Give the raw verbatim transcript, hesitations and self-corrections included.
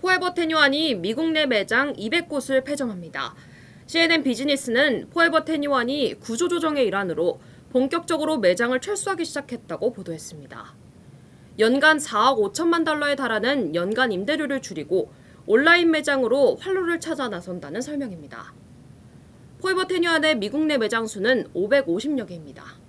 포에버 이십일이 미국 내 매장 이백 곳을 폐점합니다. 씨엔엔 비즈니스는 포에버 이십일이 구조조정의 일환으로 본격적으로 매장을 철수하기 시작했다고 보도했습니다. 연간 사억 오천만 달러에 달하는 연간 임대료를 줄이고 온라인 매장으로 활로를 찾아 나선다는 설명입니다. 포에버 이십일의 미국 내 매장 수는 오백오십여 개입니다.